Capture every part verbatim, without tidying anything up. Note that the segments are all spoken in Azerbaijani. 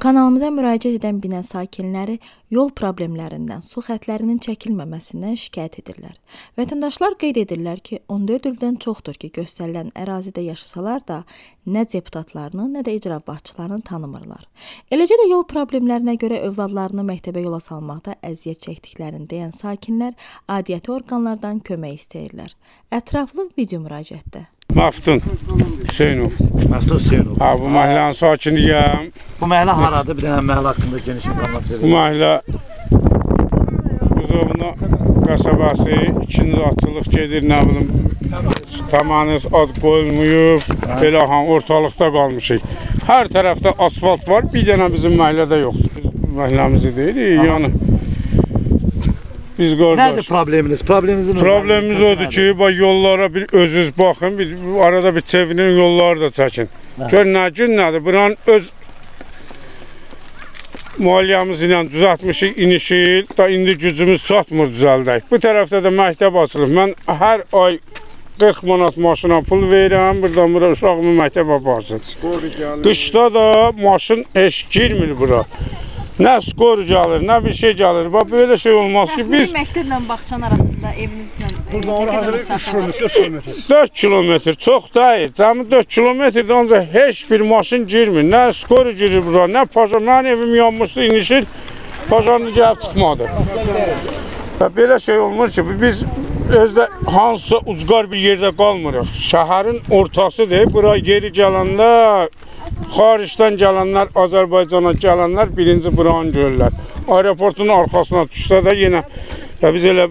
Kanalımıza müraciət edən bina sakinləri yol problemlərindən, su xətlərinin çəkilməməsindən şikayət edirlər. Vətəndaşlar qeyd edirlər ki, on dörd ildən çoxdur ki, göstərilən ərazidə yaşasalar da nə deputatlarını, nə də icra başçılarını tanımırlar. Eləcə də yol problemlərinə görə övladlarını məktəbə yola salmaqda əziyyət çəkdiklərini deyən sakinlər aidiyyəti orqanlardan kömək istəyirlər. Ətraflı video müraciətdə. Məftun Hüseynov. Məftun Hüseynov. Ha, bu məhəllənin sakiniyəm. Bu məhəllə haradır? Bir dənə məhəllə haqqında geniş informasiya verin. Bu məhəllə Buzovna qəsəbəsi, ikinci atçılıq gedir, nə bilim, tamanız ad qoyulmuyub, belə han ortalıqda qalmışıq. Hər tərəfdə asfalt var, bir dənə bizim məhəllədə yoxdur. Biz məhəlləmizi deyirik, yəni. Biz qardaş. Nədir probleminiz? Problemimizin Problemimiz odur ki, yollara bir özünüz baxın, bir, arada bir çevinin yolları da çəkin. Gör nə gün nədir, buranın öz maliyyəmiz ilə düzəltmişik, inişik, da indi gücümüz çatmır düzəldək. Bu tərəfdə də məktəb açılıb. Mən hər ay qırx manat maşına pul verirəm, buradan bura uşağımı məktəbə aparsın. Qışda da maşın heç girmir bura. Nə skor gəlir, nə bir şey gəlir. Bax, belə şey olmaz ki, biz... Məktəblə Bağçan arasında evinizlə... Buradan oraya üç kilometr. dörd kilometr, çox deyil. Cəmi dörd kilometrdə ancaq heç bir maşın girmir. Nə skor girir bura, nə pajan. Mənim evim yanmışdı, inişir, pajanlı gəlib çıxmadı. Və belə şey olmur ki, biz özdə hansısa ucqar bir yerdə qalmırıq. Şəhərin ortasıdır, bura geri gələndə... Xaricdən gələnlər, Azərbaycana gələnlər birinci buranı görürlər. Aeroportun arxasına düşsə də yenə biz elə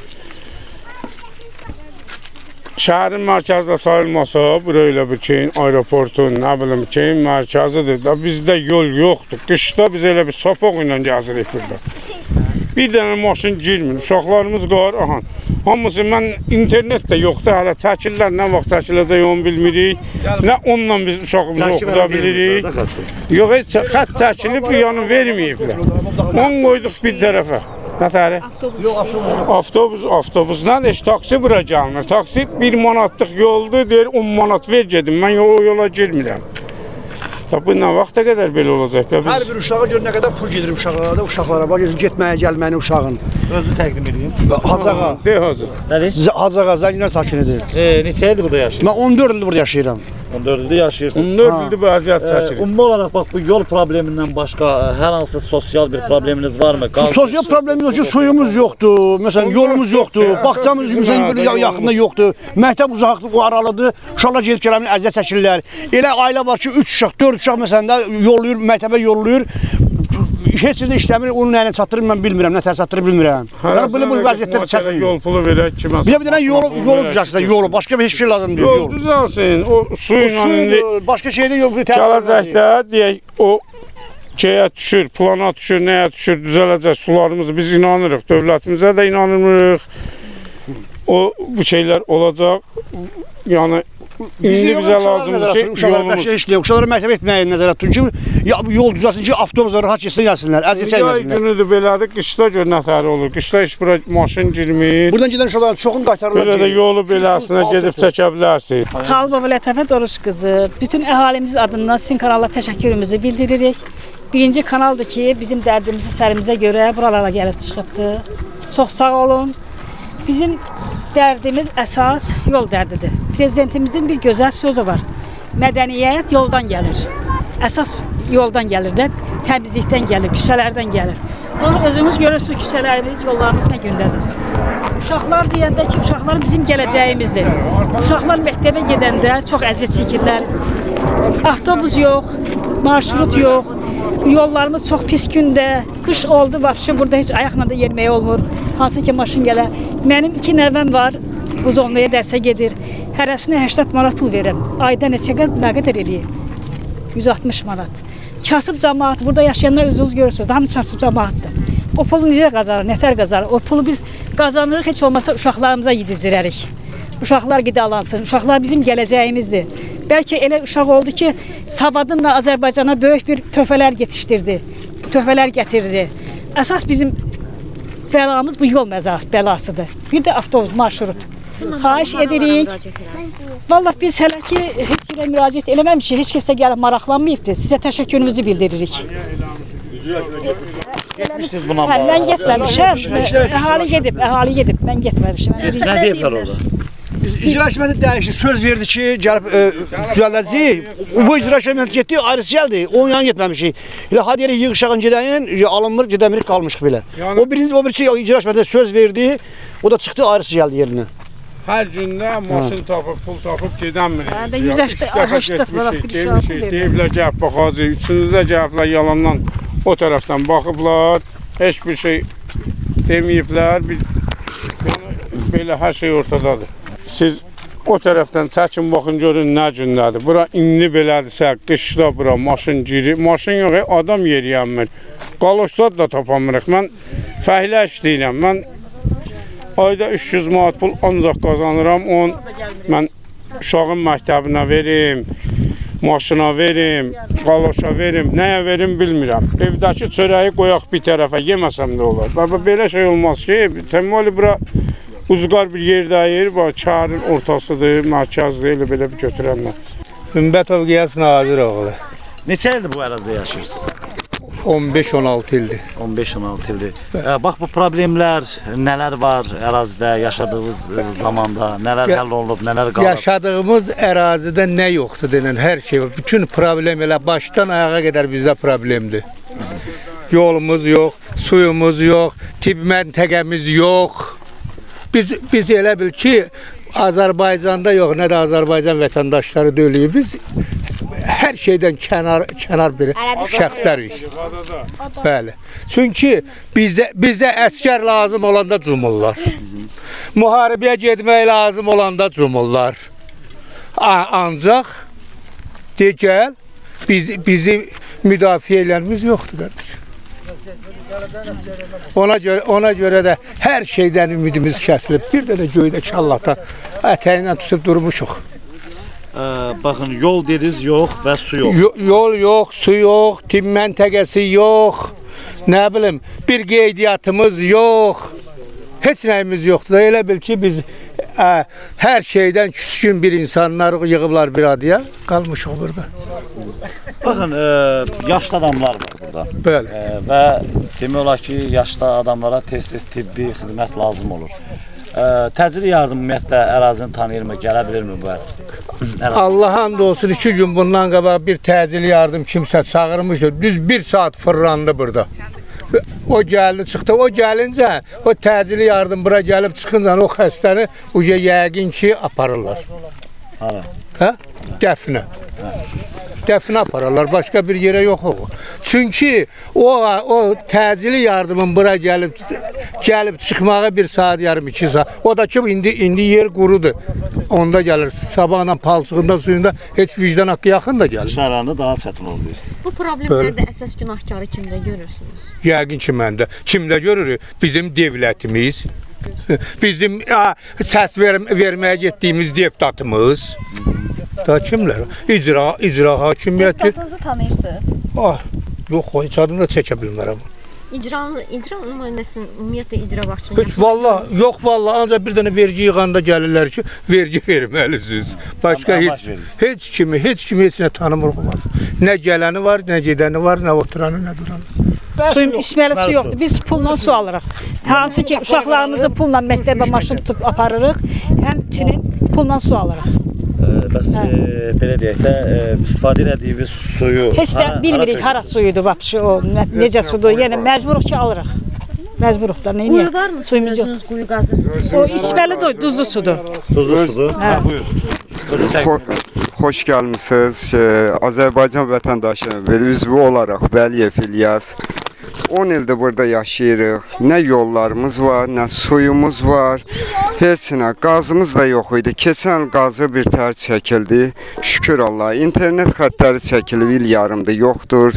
şəhərin mərkəzdə sayılmasa, bura elə bir şeyin, aeroportun, nə bilim şeyin mərkəzidir. Bizdə yol yoxdur. Qışda biz elə bir sapaq ilə gəzirik burada. Bir dənə maşın girmir, uşaqlarımız qar, aha. Hamısı, mən internet də yoxdur, hələ çəkirlər, nə vaxt çəkiləcək onu bilmirik. Nə onunla biz uşağımızı oxuda bilirik. Yox, heç xət çəkilib, yanı verməyiblər. Onu qoyduq bir tərəfə. Nə tərə? Avtobus, avtobus. Nədir? Heç taksi bura gəlmir. Taksi bir manatlıq yoldur, deyir on manat ver gedim, mən o yola girmirəm. Bu nə vaxta qədər belə olacaq? Hər bir uşağa görə nə qədər pul gedir uşaqlara, uşaqlara var, getməyə, gəlməyəni uşağın. Özü təqdim edeyim. Hacığa. Dey Hacı. Nədir? Hacığa, Zənginar sakinidir. E, neçə ildir burada yaşayır? Mən on dörd ildir burada yaşayıram. on dörd ildir yaşayırsınız. on dörd ildir bu əziyyət çəkirik. Ümumi olaraq bax, bu yol problemindən başqa hər hansı sosial bir probleminiz varmı? Sosial problemimiz yoxdur ki, suyumuz yoxdur, məsələn, yolumuz yoxdur, bağçamız yaxında yoxdur, məktəb uzaqlıq aralıdır, uşaqlar gedib gələmin əziyyət çəkirlər. Elə ailə var ki, üç uşaq, dörd uşaq məsələn də yollayır, məktəbə yollayır. Heç yerdə işləmir, onun nəyini çatdırır, mən bilmirəm, nə tər çatdırır bilmirəm. Yəni, belə bu vəziyyətlər çəkilir. Yol pulu verək kimə? Bir də yolu düzəlsin, yolu, başqa bir heç şey lazım deyil. Yol düzəlsin, o suyla indi... Başqa şeydə yox, gələcəkdə, deyək, o şeyə düşür, plana düşür, nəyə düşür, düzələcək sularımızı biz inanırıq, dövlətimizə də inanırıq. O, bu şeylər olacaq, yəni... İndi bizə lazımdır ki, yolumuz... Uşaqlara məktəbə etməyə nəzərət tutun ki, yol düzəlsin ki, avtobuslar rahat geçsin, gəlsinlər, əziyyət çəkməsinlər. Yay günüdür belədir, qışda gör nətəri olur, qışda heç bura maşın girmir. Buradan gedən uşaqların çoxun qaytarırlar. Belə də yolu beləsinə gedib çəkə bilərsin. Talibova Lətəfət Oruç qızı, bütün əhalimiz adından sizin kanala təşəkkürümüzü bildiririk. Birinci kanaldır ki, bizim dərdimizi, sərimizə görə buralara gəlib çıxıbdır. Çox sağ olun. Bizim dərdimiz əsas yol dərdidir. Prezidentimizin bir gözəl sözü var. Mədəniyyət yoldan gəlir. Əsas yoldan gəlir də, təmizlikdən gəlir, küçələrdən gəlir. Onu özünüz görürsünüz, küçələrimiz, yollarımız nə gündədir. Uşaqlar deyəndə ki, uşaqlar bizim gələcəyimizdir. Uşaqlar məktəbə gedəndə çox əziyyət çəkirlər. Avtobus yox, marşrut yox. Yollarımız çox pis gündə, qış oldu, vapşı burada heç ayaqla da yerməyə olmur, hansı ki maşın gələr. Mənim iki nəvəm var, Buzovnaya dərsə gedir, hərəsinə səksən manat pul verirəm. Ayda neçə nə qədər eləyir? yüz altmış manat. Kasıb cəmaat, burada yaşayanlar özünüz görürsünüz, hamı kasıb cəmaatdır. O pulu necə qazanır, nətər qazanır? O pulu biz qazanırıq, heç olmasa uşaqlarımıza yedizdirərik. Uşaqlar qidalansın, uşaqlar bizim gələcəyimizdir. Bəlkə elə uşaq oldu ki, savadınla Azərbaycana böyük bir töhfələr yetişdirdi, töhfələr gətirdi. Əsas bizim bəlamız bu yol məzası, bəlasıdır. Bir də avtobus, marşrut. xahiş edirik. Vallahi biz hələ ki heç yerə müraciət eləməmişik, heç kəsə gəlib maraqlanmayıbdı. Sizə təşəkkürümüzü bildiririk. Geçmişsiniz buna Hə, mən getməmişəm. Əhali gedib, əhali gedib. Mən getməmişəm. Ne deyiblər orada? İcra hakimiyyəti dəyişdi, söz verdi ki, gəlib e, düzəldəcək. Bu icra hakimiyyəti getdi, ayrısı gəldi. Onun yanına getməmişik. Elə hadi yerə yığışağın gedəyin, alınmır, gedəmirik, qalmışıq belə. Yəni, o birinci, o birisi icra hakimiyyəti söz verdi, o da çıxdı, ayrısı gəldi yerinə. Hər gündə maşın tapıb, pul tapıb gedəmirik. Hə, də yüz səksən manat bir uşaq pul verir. Deyiblər gəlib baxacaq, üçüncüdə gəliblər yalandan o tərəfdən baxıblar, heç bir şey deməyiblər. Bir, belə hər şey ortadadır. Siz o tərəfdən çəkin baxın görün nə gündədir. Bura indi belədirsə, qışda bura maşın girir. Maşın yox, adam yeriyənmir. Qaloşlar da tapamırıq. Mən fəhlə işləyirəm. Mən ayda üç yüz manat pul ancaq qazanıram. On mən uşağın məktəbinə verim, maşına verim, qaloşa verim. Nəyə verim bilmirəm. Evdəki çörəyi qoyaq bir tərəfə, yeməsəm də olar. Belə şey olmaz ki, təməli bura uzqar bir yerdəyir, çarın ortasıdır, mərkəzdir, elə belə bir götürənlər. Ümbətov Qiyas Nazir oğlu. Neçə ildir bu ərazidə yaşayırsınız? on beş on altı ildir. on beş on altı ildir. E, bax bu problemlər nələr var ərazidə yaşadığınız zamanda, nələr həll olunub, nələr qalıb? Yaşadığımız ərazidə nə yoxdur denən hər şey var. Bütün problem elə başdan ayağa qədər bizdə problemdir. Yolumuz yox, suyumuz yox, tibb məntəqəmiz yox. Biz, biz elə bil ki, Azərbaycanda yox, nə də Azərbaycan vətəndaşları deyiləyik. Biz hər şeydən kənar, kənar bir şəxslərik. Bəli. Çünki bizə, bizə əskər lazım olanda cumurlar. Müharibəyə getmək lazım olanda cumurlar. Ancaq, de gəl, biz, bizi müdafiə eləmimiz yoxdur, qardaş. Ona görə, ona görə də hər şeydən ümidimiz kəsilib. Bir də də göydəki Allahdan ətəyindən tutub durmuşuq. Ee, baxın, yol dediniz yox və su yox. Yo, yol yox, su yox, tibb məntəqəsi yox. Nə bilim, bir qeydiyyatımız yox. Heç nəyimiz yoxdur. Elə bil ki, biz ə, hər şeydən küskün bir insanlar yığıblar bir adıya, qalmışıq burada. Baxın, e, yaşlı adamlar var burada. Bəli. E, və demək olar ki, yaşlı adamlara tez-tez tibbi xidmət lazım olur. E, təcili yardım ümumiyyətlə ərazini tanıyırmı, gələ bilirmi bu ərazi? Allah hamd olsun, iki gün bundan qabaq bir təcili yardım kimsə çağırmışdı. Düz bir saat fırlandı burada. O gəldi, çıxdı. O gəlincə, o təcili yardım bura gəlib çıxınca o xəstəni uca yəqin ki, aparırlar. Hara? Hə? Dəfinə. Dəfinə apararlar, başqa bir yerə yox o. Çünki o, o təcili yardımın bura gəlib gəlib çıxmağa bir saat, yarım, iki saat. O da ki, indi, indi yer qurudur. Onda gəlir, sabahla palçığında, suyunda heç vicdan haqqı yaxın da gəlir. Şəhərlərində daha çətin olur. Bu problemlərdə əsas günahkarı kimdə görürsünüz? Yəqin ki, məndə. Kimdə görürük? Bizim devlətimiz, bizim a, səs ver, verməyə getdiyimiz deputatımız. Da kimlər? İcra, icra hakimiyyəti. Deputatınızı tanıyırsınız? Ah, yox, heç adını da çəkə bilmərəm. İcra, icra nümayəndəsinin ümumiyyətlə icra vaxtını Heç valla, yox valla, ancaq bir dənə vergi yığanda gəlirlər ki, vergi verməlisiniz. Başqa heç, heç kimi, heç kimi heç nə tanımırıq var. Nə gələni var, nə gedəni var, nə oturanı, nə duranı. Suyun içməli su yoxdur. Biz pulla su alırıq. Hansı ki, uşaqlarımızı pulla məktəbə maşın tutub aparırıq, həmçinin pulla su alırıq. Bəs e, belə deyək də, e, istifadə elədiyiniz suyu... Heç də bilmirik, hara suyudur, vapşı o, necə sudur. Yəni, məcburuq ki, alırıq. Məcburuq da, neyniyək? Quyu var mı? Suyumuz yox. Quyu qazırsınız. O içməli de duzlu sudur. Duzlu sudur? Hə, buyur. Xoş gəlmişsiniz. Azərbaycan vətəndaşı üzvü olaraq Vəliyev İlyas. on ildir burada yaşayırıq. Nə yollarımız var, nə suyumuz var. Heç nə, qazımız da yox idi. Keçən il qazı bir tər çəkildi. Şükür Allah. İnternet xətləri çəkilib, il yarımdır, yoxdur.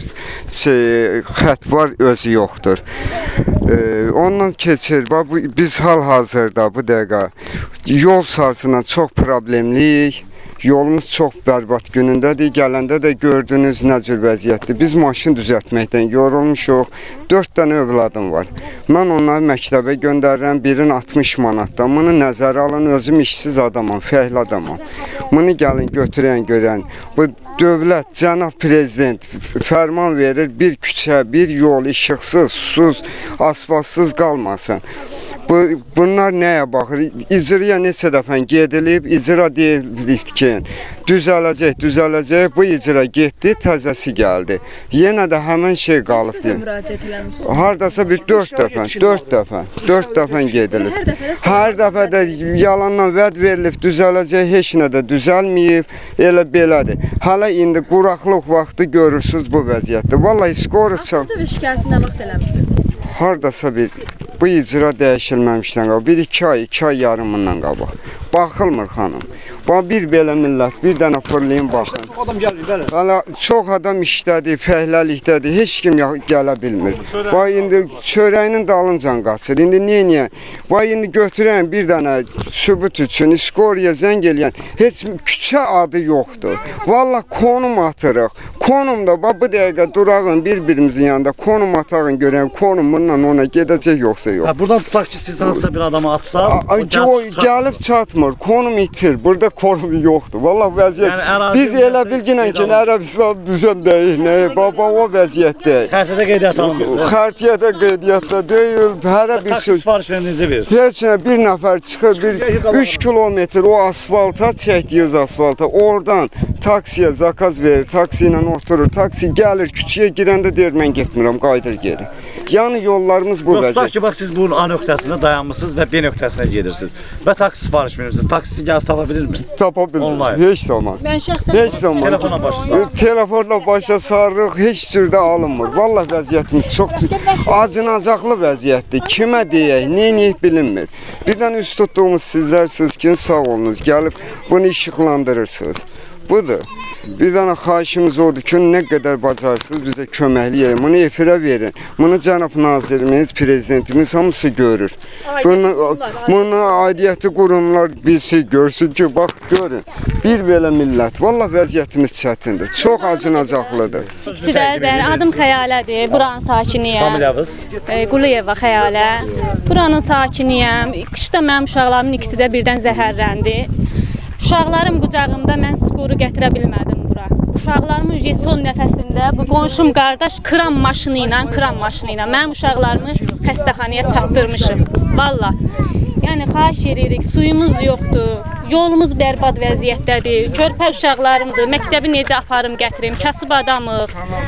Xət var, özü yoxdur. Ee, ondan keçir. Biz hal-hazırda bu dəqiqə yol sarsından çox problemliyik. Yolumuz çox bərbad günündədir. Gələndə də gördünüz nə cür vəziyyətdir. Biz maşın düzəltməkdən yorulmuşuq. dörd dənə övladım var. Mən onları məktəbə göndərirəm. Birini altmış manatdan. Bunu nəzərə alın. Özüm işsiz adamam, fəhlə adamam. Bunu gəlin götürən görən. Bu dövlət, cənab prezident fərman verir. Bir küçə, bir yol işıqsız, susuz, asfaltsız qalmasın. Bu, bunlar nəyə baxır? İcraya neçə dəfə gedilib, icra deyilib ki, düzələcək, düzələcək. Bu icra getdi, təzəsi gəldi. Yenə də həmin şey qalıb. Hardasa bir dörd dəfə, dörd dəfə, dörd dəfə gedilib. Hər dəfə də yalandan vəd verilib, düzələcək, heç nə də düzəlməyib, elə belədir. Hələ indi quraqlıq vaxtı görürsünüz bu vəziyyətdə. Vallahi skoru çox. Avtobus şikayəti nə vaxt eləmişsiniz? Hardasa bir bu icra dəyişilməmişdən qabaq, bir iki ay, iki ay yarımından qabaq. Baxılmır xanım. Bax bir belə millət, bir dənə fırlayın baxın. Çox adam gəlir, bəli. Hələ çox adam işlədir, fəhləlikdədir, heç kim gələ bilmir. Bax indi çörəyinin dalınca qaçır. İndi niyə niyə? Bax indi götürən bir dənə sübut üçün İskoriya zəng eləyən heç küçə adı yoxdur. Vallahi konum atırıq. Konumda bax bu dəqiqə durağın bir-birimizin yanında konum atağın görəyim, konum bundan ona gedəcək yoxsa yox. Ha, buradan tutaq ki, siz hansısa bir adama atsaz, o gəlib çatmır, konum itir. Burada konum yoxdur. Vallahi vəziyyət. Yəni, biz elə bilginən ki, Ərəbistan düzən deyil, nə? Baba o vəziyyətdə. Xərtiyyədə qeydiyyat alınmır. Xərtiyyədə qeydiyyatda deyil. Hərə bir taksi sifariş verinizi verir. Heç nə bir nəfər çıxır, bir üç kilometr o asfalta çəkdiyiz asfalta. Oradan taksiyə zakaz verir, taksi ilə oturur. Taksi gəlir, küçəyə girəndə deyir mən getmirəm, qayıdır geri. Yəni yollarımız bu vəziyyət. Yoxsa ki, bax siz bunun A nöqtəsində dayanmışsınız və B nöqtəsinə gedirsiniz və taksi sifariş verirsiniz. Taksisi gəlib tapa bilirmi? Tapa bilmir. Heç zaman. Mən şəxsən heç zaman. Telefonla başa sarırıq. Telefonla başa sarırıq, heç cürdə alınmır. Vallahi vəziyyətimiz çox acınacaqlı vəziyyətdir. Kimə deyək, neyini bilinmir. Birdən üst tutduğumuz sizlərsiniz ki, sağ olunuz, gəlib bunu işıqlandırırsınız. Budur. Bir dənə xahişimiz odur ki, nə qədər bacarsınız bizə köməkliyə, bunu efirə verin. Bunu cənab nazirimiz, prezidentimiz hamısı görür. Bunu, bunu aidiyyəti qurumlar bilsin, görsün ki, bax görün. Bir belə millət, vallahi vəziyyətimiz çətindir, çox acınacaqlıdır. İkisi də Zəhra, adım Xəyalədir, buranın sakiniyəm. Familiyavız? Quliyeva Xəyalə. Buranın sakiniyəm. Qışda mənim uşaqlarımın ikisi də birdən zəhərləndi. Uşaqlarım qucağımda, mən skoru gətirə bilmədim bura. Uşaqlarımın son nəfəsində bu qonşum qardaş kran maşını ilə, kran maşını ilə mənim uşaqlarımı xəstəxanaya çatdırmışım. Valla. Yəni, xahiş edirik, suyumuz yoxdur, yolumuz bərbad vəziyyətdədir, körpə uşaqlarımdır, məktəbi necə aparım gətirim, kasıb adamıq.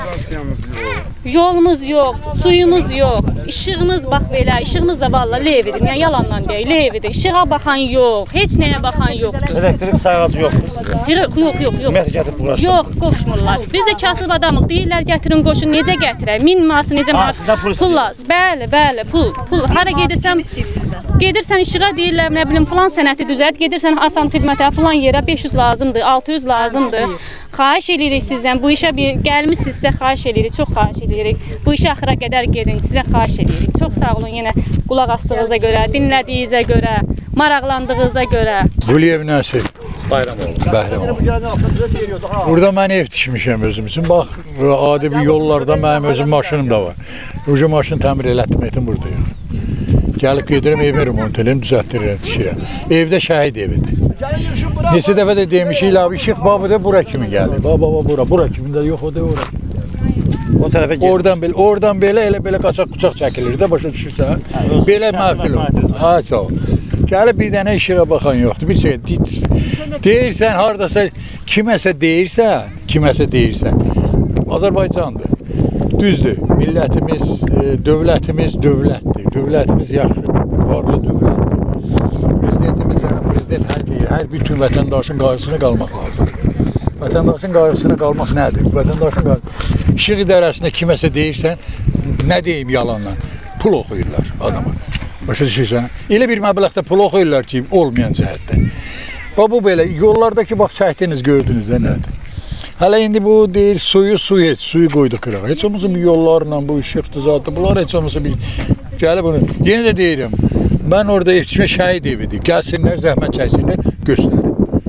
Yolumuz yox, suyumuz yox, işığımız bax belə, işığımız da valla levidir, yəni yalandan deyək, levidir, işığa baxan yox, heç nəyə baxan yoxdur. Elektrik sayğacı yoxdur sizə? Yox, yox, yox. Ümumiyyətlə gətirib uğraşdırır? Yox, qoşmurlar. Biz də kasıb adamıq, deyirlər gətirin qoşun, necə gətirək, min manatı necə manat, pul lazım. Bəli, bəli, pul, pul, hara gedirsən, gedirsən işığa deyirlər, nə bilim, filan sənəti düzət, gedirsən asan xidmətə, filan yerə beş yüz lazımdır, altı yüz lazımdır. Xahiş edirik sizdən, bu işə bir gəlmişsinizsə xahiş edirik, çox xahiş edirik. Bu işə axıra qədər gedin, sizə xahiş edirik. Çox sağ olun yenə qulaq astığınıza görə, dinlədiyinizə görə, maraqlandığınıza görə. Quliyev Nəsir. Bayramoğlu. Bəhrəmoğlu. Burada mən ev tikmişəm özüm üçün. Bax, adi bir yollarda mənim özüm maşınım da var. Uca maşını təmir elətdirməkdən buradayım. Gəlib gedirəm, evimi remont edirəm, düzəltdirirəm, tikirəm. Evdə şəhid evidir. Neçə dəfə də demişik, işıq babıda bura kimi gəldi. Baba, bura, bura kimi də yox, o da ora. O tərəfə gedir. Oradan belə, oradan belə, elə belə qaçaq-quçaq çəkilir də, başa düşürsən. Belə məhfil olur. Ha, sağ ol. Gəlib bir dənə işığa baxan yoxdur. Bir şey, deyirsən, haradasa, kiməsə deyirsən, kiməsə deyirsən, Azərbaycandır. Düzdür, millətimiz, dövlətimiz dövlətdir. Dövlətimiz yaxşı, varlı dövlətdir. Prezidentimiz, cənab prezident hər deyir, hər bütün vətəndaşın qarşısına qalmaq lazımdır. Vətəndaşın qarşısına qalmaq nədir? Vətəndaşın qarşısına, işıq idarəsində kiməsə deyirsən, nə deyim yalanla? Pul oxuyurlar adama. Başa düşürsən? Elə bir məbləğdə pul oxuyurlar ki, olmayan cəhətdə. Bax, bu belə, yollardakı bax, çəkdiniz, gördünüz də nədir? Hələ indi bu deyir, suyu, suyu heç, suyu qoydu qırağa. Heç olmasa bir yollarla, bu işıqdır zaten, bunlar heç olmasa bir gəlib bunu. Yenə də deyirəm, mən orada ev tikmə şəhid evidir. Gəlsinlər, zəhmət çəksinlər, göstərim.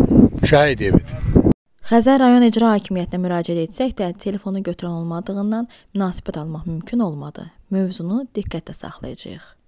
şəhid evidir. Xəzər rayon icra hakimiyyətinə müraciət etsək də telefonu götürən olmadığından münasibət almaq mümkün olmadı. Mövzunu diqqətdə saxlayacağıq.